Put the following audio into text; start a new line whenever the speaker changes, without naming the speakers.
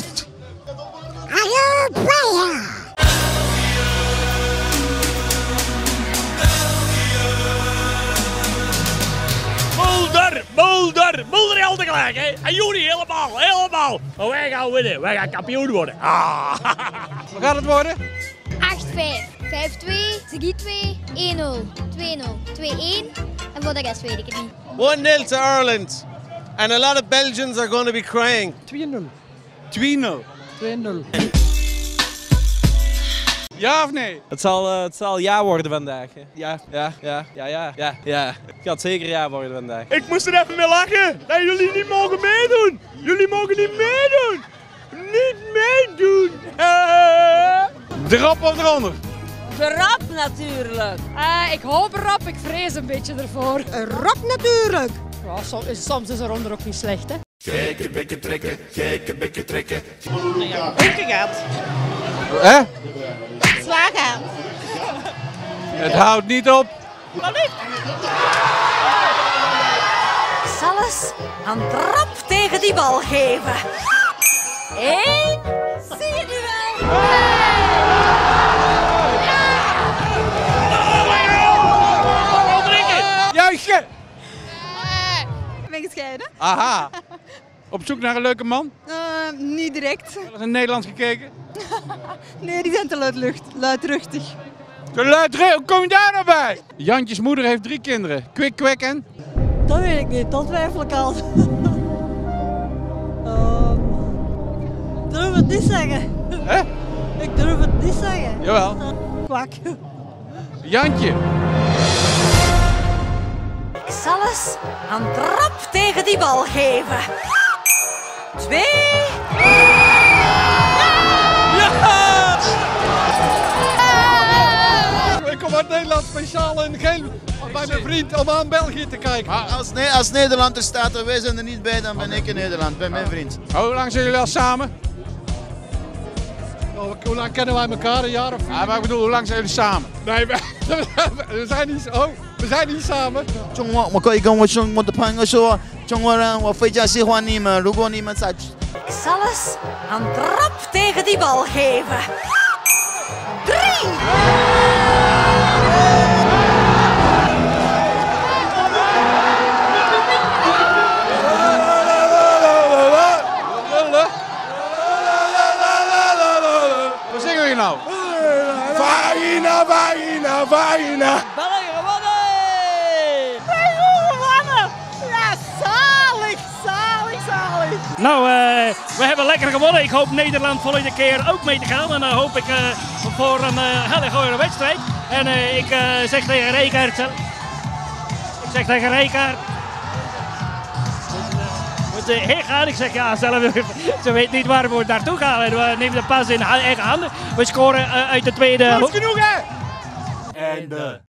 lost. Are you player?
Mulder al tegelijk, hè? En jullie helemaal. Maar wij gaan winnen, wij gaan kampioen worden. Ah.
Wat gaat het worden?
8-5, 5-2, 3-2, 1-0, 2-0, 2-1 en voor de rest weet ik het niet.
1-0 to Ireland. And a lot of Belgians are going to be crying.
2-0. 2-0. Ja of nee?
Het zal ja worden vandaag. Ja. Het gaat zeker ja worden vandaag.
Ik moest er even mee lachen dat jullie niet mogen meedoen. Jullie mogen niet meedoen. Niet meedoen.
Erop of eronder?
Erop natuurlijk.
Ik hoop erop, ik vrees een beetje ervoor.
Rock natuurlijk.
Ja, soms is eronder ook niet slecht, hè.
Gekke bekken trekken.
Hè?
Slagen.
Het houdt niet op.
Ik zal eens een trap tegen die bal geven. 1, zie je nu wel?
Juistje!
Ik ben gescheiden.
Aha. Op zoek naar een leuke man?
Niet direct.
Wel eens in Nederland gekeken?
Nee, die zijn te luidruchtig.
Hoe kom je daar nou bij? Jantjes moeder heeft 3 kinderen. Kwik, kwek en?
Dat weet ik niet, dat twijfel ik al. Ik durf het niet zeggen.
Hè?
Ik durf het niet zeggen.
Jawel.
Kwak.
Jantje.
Ik zal eens een trap tegen die bal geven. 2.
Ik kom uit Nederland speciaal in geel bij mijn vriend om aan België te kijken.
Als Nederland er staat en wij zijn er niet bij, dan ben ik in Nederland, bij mijn vriend.
Hoe lang zijn jullie al samen? Hoe lang kennen wij elkaar? Een jaar of 4? Ja, maar ik bedoel, hoe lang zijn jullie samen? Nee, we zijn niet samen.
我可以跟我的朋友说，中国人，我非常喜欢你们。如果你们在
Ik zal eens een trap tegen die bal geven. 3.
Wat zingen we nou?
Vagina.
België gewonnen!
Ja, zalig.
Nou, we hebben lekker gewonnen. Ik hoop Nederland volgende keer ook mee te gaan. En dan hoop ik voor een hele goede wedstrijd. En ik zeg tegen Rijkaard. Moet heen gaan. Ik zeg ja, ze weet niet waar we naartoe gaan. En we nemen de pas in eigen handen. We scoren uit de tweede.
Dat is genoeg, hè?
En